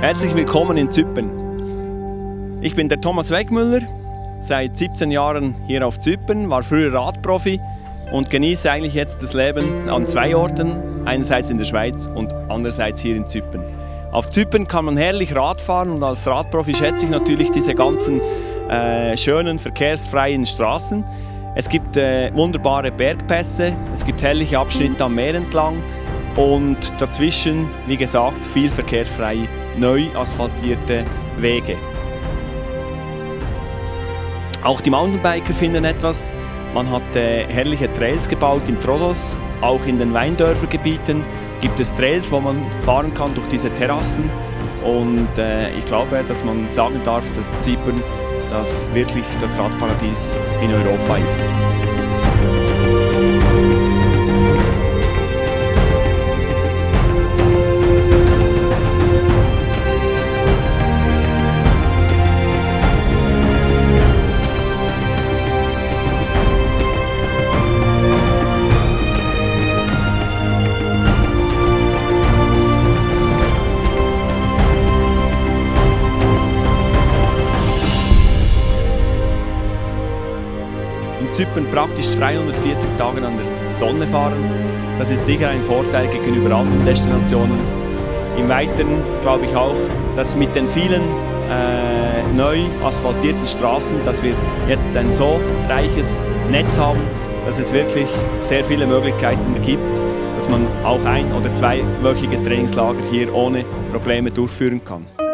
Herzlich willkommen in Zypern. Ich bin der Thomas Wegmüller, seit 17 Jahren hier auf Zypern, war früher Radprofi und genieße eigentlich jetzt das Leben an 2 Orten, einerseits in der Schweiz und andererseits hier in Zypern. Auf Zypern kann man herrlich Rad fahren und als Radprofi schätze ich natürlich diese ganzen schönen, verkehrsfreien Straßen. Es gibt wunderbare Bergpässe, es gibt herrliche Abschnitte am Meer entlang und dazwischen, wie gesagt, viel verkehrsfrei, neu asphaltierte Wege. Auch die Mountainbiker finden etwas. Man hat herrliche Trails gebaut im Troodos, auch in den Weindörfergebieten gibt es Trails, wo man fahren kann durch diese Terrassen. Und ich glaube, dass man sagen darf, dass Zypern wirklich das Radparadies in Europa ist. In Zypern praktisch 340 Tage an der Sonne fahren. Das ist sicher ein Vorteil gegenüber anderen Destinationen. Im Weiteren glaube ich auch, dass mit den vielen neu asphaltierten Straßen, dass wir jetzt ein so reiches Netz haben, dass es wirklich sehr viele Möglichkeiten gibt, dass man auch 1- oder 2-wöchige Trainingslager hier ohne Probleme durchführen kann.